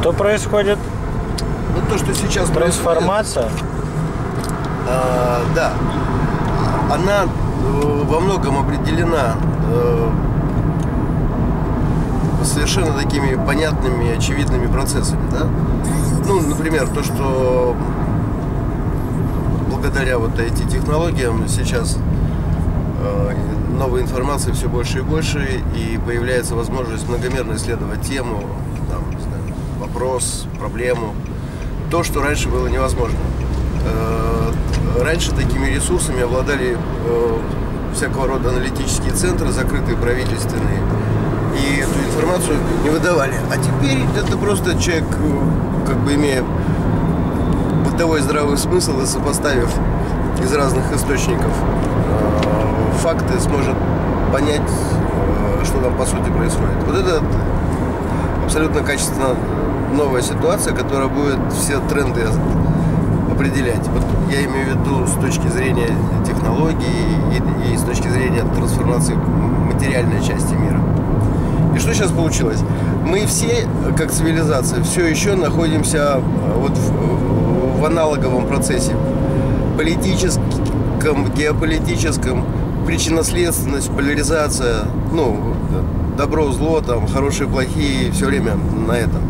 Что происходит? Ну, то, что сейчас трансформация. Да. Она во многом определена совершенно такими понятными, очевидными процессами, да? Ну, например, то, что благодаря вот IT-технологиям сейчас новой информации все больше и больше, и появляется возможность многомерно исследовать тему, там, не знаю, вопрос, проблему, то, что раньше было невозможно. Раньше такими ресурсами обладали всякого рода аналитические центры, закрытые правительственные, и эту информацию не выдавали. А теперь это просто человек, как бы имея бытовой здравый смысл и сопоставив из разных источников факты, сможет понять, что там по сути происходит. Вот это абсолютно качественно новая ситуация, которая будет все тренды определять. Вот я имею в виду с точки зрения технологий и с точки зрения трансформации материальной части мира. И что сейчас получилось? Мы все, как цивилизация, все еще находимся вот в аналоговом процессе. Политическом, геополитическом, причинно-следственность, поляризация, ну, добро, зло, там, хорошие, плохие, все время на этом.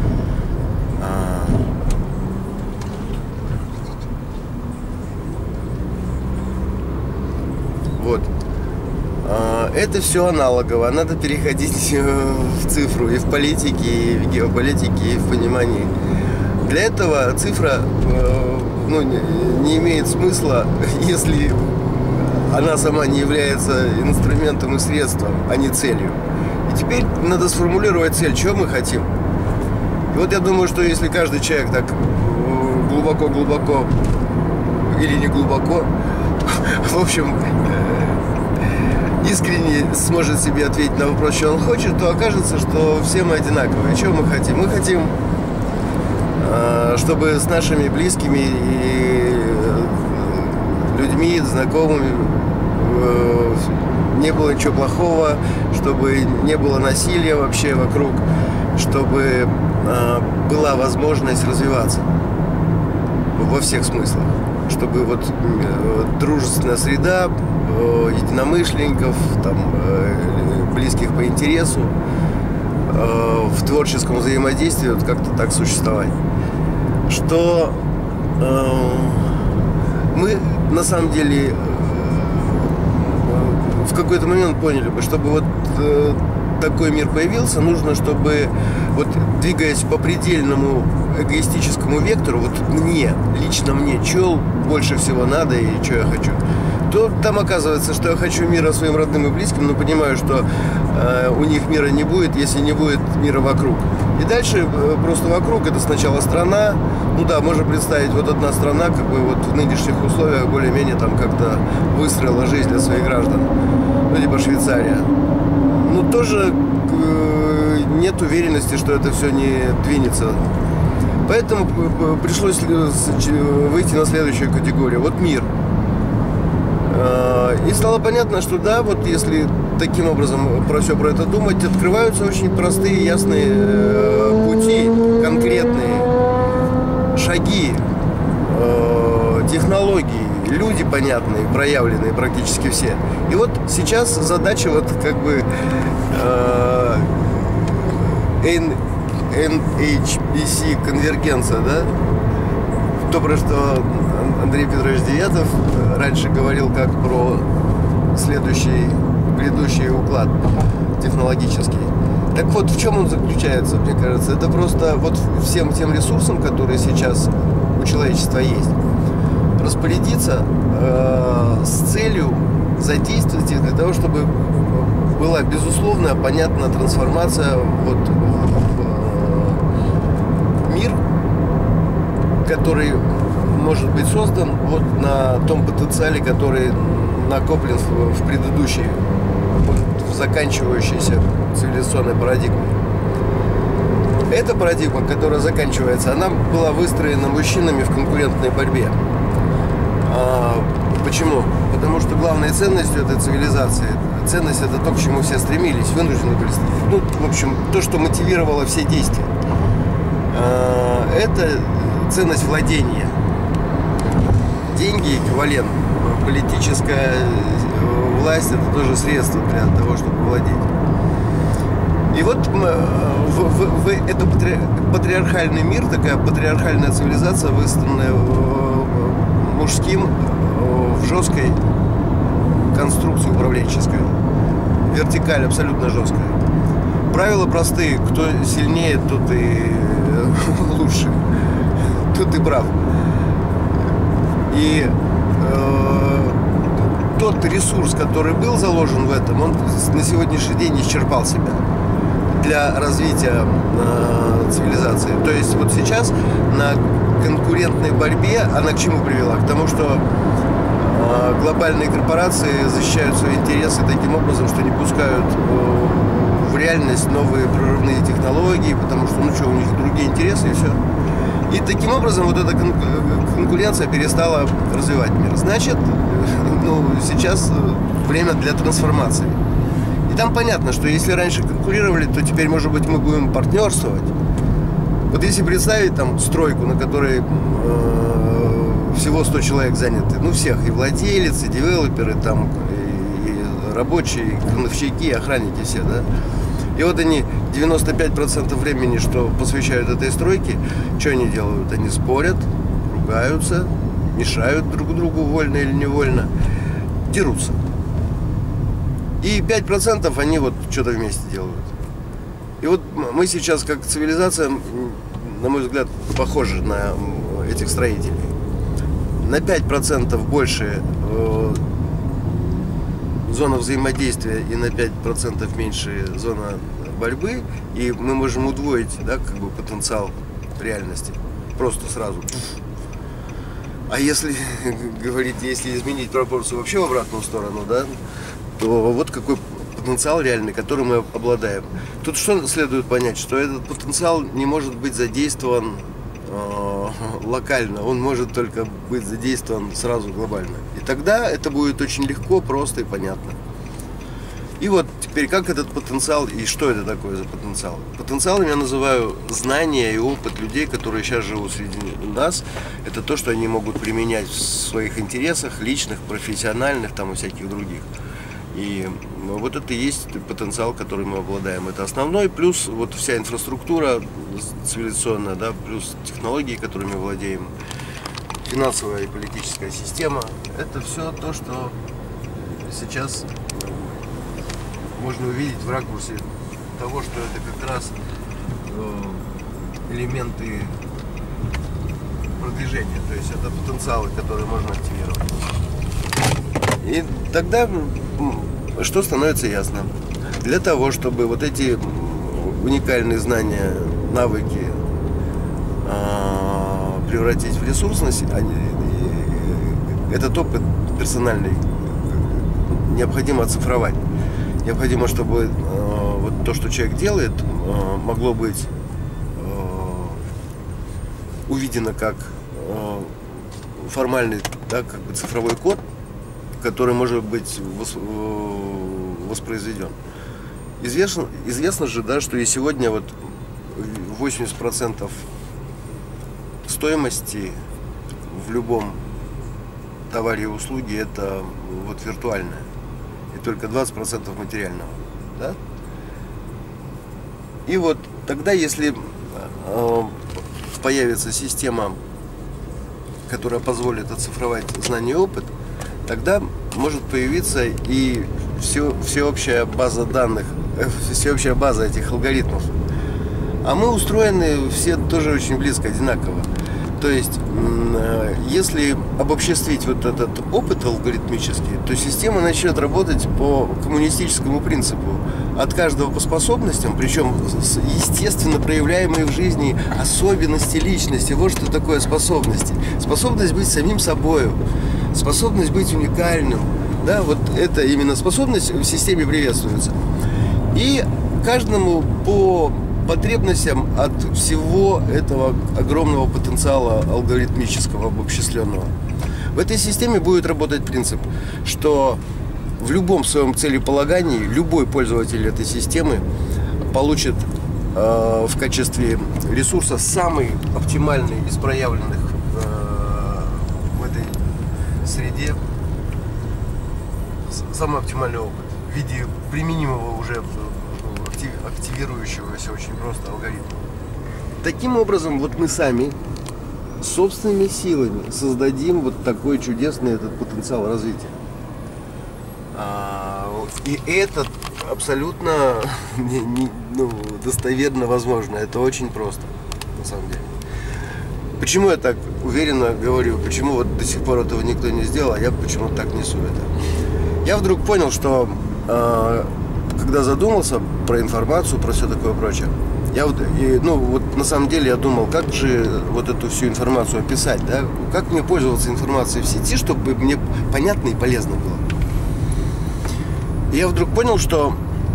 Вот. Это все аналогово. Надо переходить в цифру и в политике, и в геополитике, и в понимании. Для этого цифра ну, не имеет смысла, если она сама не является инструментом и средством, а не целью. И теперь надо сформулировать цель, чего мы хотим. И вот я думаю, что если каждый человек так глубоко-глубоко или не глубоко, в общем, искренне сможет себе ответить на вопрос, что он хочет, то окажется, что все мы одинаковые. Чего мы хотим? Мы хотим, чтобы с нашими близкими и людьми, знакомыми не было ничего плохого, чтобы не было насилия вообще вокруг, чтобы была возможность развиваться во всех смыслах, чтобы вот дружественная среда, единомышленников, там, близких по интересу, в творческом взаимодействии вот как-то так существовать. Что мы на самом деле в какой-то момент поняли бы, чтобы вот такой мир появился, нужно, чтобы вот двигаясь по предельному эгоистическому вектору, вот мне, лично мне, что больше всего надо и что я хочу, то там оказывается, что я хочу мира своим родным и близким, но понимаю, что у них мира не будет, если не будет мира вокруг. И дальше просто вокруг это сначала страна, ну да, можно представить, вот одна страна, как бы вот в нынешних условиях более-менее там как-то выстроила жизнь для своих граждан, ну типа Швейцария. Но тоже нет уверенности, что это все не двинется. Поэтому пришлось выйти на следующую категорию. Вот мир. И стало понятно, что да, вот если таким образом про все про это думать, открываются очень простые, ясные пути, конкретные шаги, технологии, люди понятные, проявленные практически все. И вот сейчас задача вот как бы NHBC конвергенция, да? То, про что Андрей Петрович Девятов раньше говорил как про грядущий уклад технологический. Так вот, в чем он заключается, мне кажется? Это просто вот всем тем ресурсам, которые сейчас у человечества есть, распорядиться с целью задействовать их для того, чтобы была безусловная, понятная трансформация вот в мир, который может быть создан вот на том потенциале, который накоплен в предыдущей, в заканчивающейся цивилизационной парадигме. Эта парадигма, которая заканчивается, она была выстроена мужчинами в конкурентной борьбе. Почему? Потому что главной ценностью этой цивилизации, ценность это то, к чему все стремились, вынуждены были. Ну, в общем, то, что мотивировало все действия. это ценность владения. Деньги эквивалент. Политическая власть — это тоже средство для того, чтобы владеть. И вот это патриархальный мир, такая патриархальная цивилизация, выстроенная мужским в жесткой конструкции управленческой. Вертикаль абсолютно жесткая. Правила простые. Кто сильнее, тот и лучше. Тот и прав. И тот ресурс, который был заложен в этом, он на сегодняшний день исчерпал себя для развития цивилизации. То есть вот сейчас на конкурентной борьбе она к чему привела? К тому, что глобальные корпорации защищают свои интересы таким образом, что не пускают в реальность новые прорывные технологии, потому что, у них другие интересы и все. И таким образом вот эта конкуренция перестала развивать мир. Значит, сейчас время для трансформации. И там понятно, что если раньше конкурировали, то теперь, может быть, мы будем партнерствовать. Вот если представить там стройку, на которой всего 100 человек заняты, всех, и владелец, и девелоперы, там, и рабочие, и крановщики, и охранники все, да. И вот они 95% времени, что посвящают этой стройке, что они делают? Они спорят, ругаются, мешают друг другу, вольно или невольно, дерутся. И 5% они вот что-то вместе делают. И вот мы сейчас, как цивилизация, на мой взгляд, похожи на этих строителей. На 5% больше зона взаимодействия и на 5% меньше зона борьбы, и мы можем удвоить, да, потенциал реальности. Просто сразу. А если говорить, если изменить пропорцию вообще в обратную сторону, да, то вот какой потенциал реальный, которым мы обладаем. Тут что следует понять, что этот потенциал не может быть задействован локально, он может только быть задействован сразу глобально. И тогда это будет очень легко, просто и понятно. И вот теперь как этот потенциал и что это такое за потенциал? Потенциалом я называю знания и опыт людей, которые сейчас живут среди нас. Это то, что они могут применять в своих интересах, личных, профессиональных, там и всяких других. И вот это и есть потенциал, который мы обладаем. Это основной, плюс вот вся инфраструктура цивилизационная, да, плюс технологии, которыми владеем, финансовая и политическая система. Это все то, что сейчас можно увидеть в ракурсе того, что это как раз элементы продвижения. То есть это потенциалы, которые можно активировать. И тогда что становится ясно? Для того, чтобы вот эти уникальные знания, навыки превратить в ресурсность, этот опыт персональный необходимо оцифровать. Необходимо, чтобы вот то, что человек делает, могло быть увидено как формальный, да, цифровой код, который может быть воспроизведен. Известно же, да, что и сегодня вот 80% стоимости в любом товаре и услуге это вот виртуальное, и только 20% материального, да? И вот тогда, если появится система, которая позволит оцифровать знания и опыт, тогда может появиться и всеобщая база данных, всеобщая база этих алгоритмов. А мы устроены все тоже очень близко, одинаково. То есть, если обобществить вот этот опыт алгоритмический, то система начнет работать по коммунистическому принципу. От каждого по способностям, причем естественно проявляемые в жизни особенности личности. Вот что такое способности. Способность быть самим собой, способность быть уникальным. Да, вот это именно способность в системе приветствуется. И каждому по потребностям от всего этого огромного потенциала алгоритмического, обобщенного. В этой системе будет работать принцип, что в любом своем целеполагании любой пользователь этой системы получит в качестве ресурса самый оптимальный из проявленных в этой среде, самый оптимальный опыт в виде применимого уже активирующегося очень просто алгоритма. Таким образом, вот мы сами собственными силами создадим вот такой чудесный этот потенциал развития. И это абсолютно достоверно возможно. Это очень просто, на самом деле. Почему я так уверенно говорю, почему вот до сих пор этого никто не сделал, а я почему-то так несу это? Я вдруг понял, что когда задумался про информацию, про все такое прочее, на самом деле я думал, как же вот эту всю информацию описать, да? Как мне пользоваться информацией в сети, чтобы мне понятно и полезно было. И я вдруг понял, что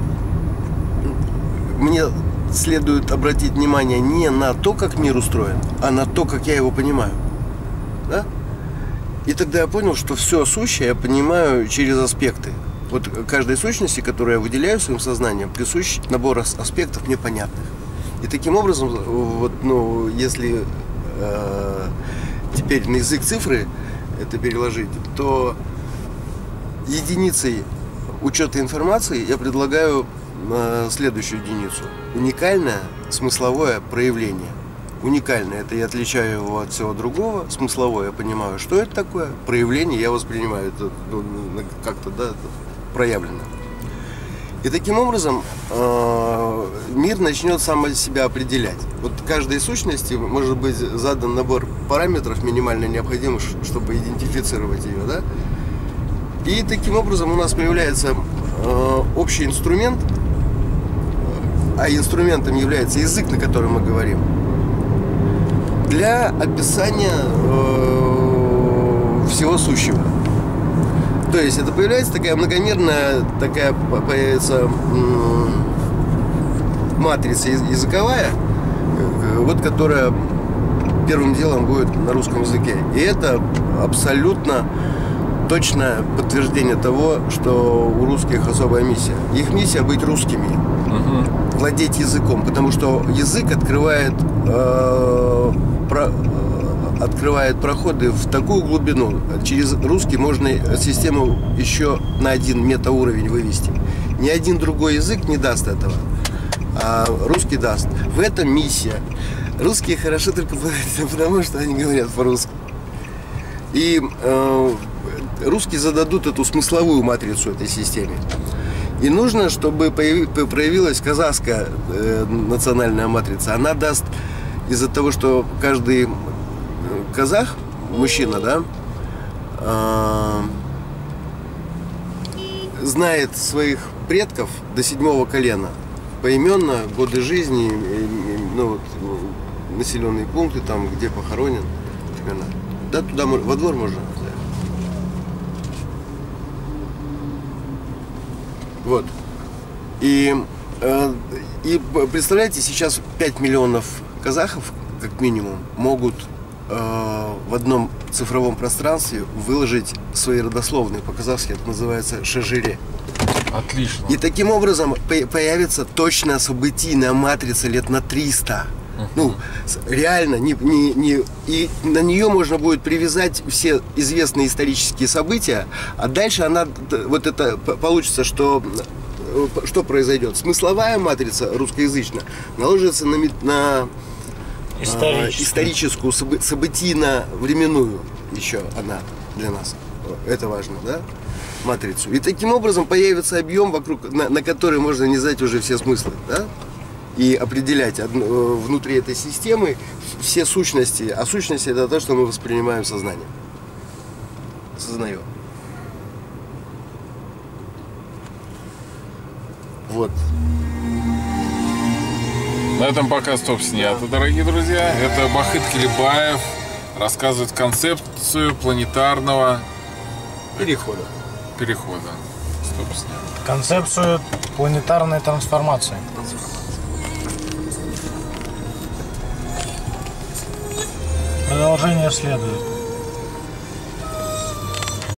мне следует обратить внимание не на то, как мир устроен, а на то, как я его понимаю. Да? И тогда я понял, что все сущее я понимаю через аспекты. Вот каждой сущности, которую я выделяю своим сознанием, присущ набор аспектов мне понятных. И таким образом, вот, если теперь на язык цифры это переложить, то единицей учета информации я предлагаю следующую единицу. Уникальное смысловое проявление. Уникальное — это я отличаю его от всего другого. Смысловое — я понимаю, что это такое. Проявление я воспринимаю это как-то, да, проявлено. И таким образом мир начнет сам себя определять. Вот каждой сущности может быть задан набор параметров минимально необходимых, чтобы идентифицировать ее, да? И таким образом у нас появляется общий инструмент, а инструментом является язык, на котором мы говорим, для описания всего сущего. То есть это появляется такая многомерная, появится матрица языковая, вот которая первым делом будет на русском языке. И это абсолютно точное подтверждение того, что у русских особая миссия. Их миссия — быть русскими, владеть языком, потому что язык открывает проходы в такую глубину. Через русский можно систему еще на один метауровень вывести. Ни один другой язык не даст этого, а русский даст. В этом миссия. Русские хороши только потому, что они говорят по-русски. И русские зададут эту смысловую матрицу этой системе. И нужно, чтобы проявилась казахская национальная матрица. Она даст, из-за того, что каждый казах, мужчина, да, знает своих предков до 7-го колена поименно, годы жизни, населенные пункты, там, где похоронен. Да, туда во двор можно. Вот. И представляете, сейчас 5 миллионов казахов, как минимум, могут в одном цифровом пространстве выложить свои родословные. По-казахски это называется шажире. Отлично. И таким образом появится точная событийная матрица лет на 300. Ну, реально, и на нее можно будет привязать все известные исторические события, а дальше она, вот это получится, что произойдет? Смысловая матрица русскоязычная наложится на историческую, событийно-временную еще она для нас. Это важно, да? Матрицу. И таким образом появится объем, на который можно нанизать уже все смыслы, да? И определять внутри этой системы все сущности. А сущности — это то, что мы воспринимаем сознанием. Сознаем. Вот. На этом пока стоп снято, дорогие друзья. Это Бахыт Келебаев рассказывает концепцию планетарного перехода. Стоп снято. Концепцию планетарной трансформации. Продолжение следует.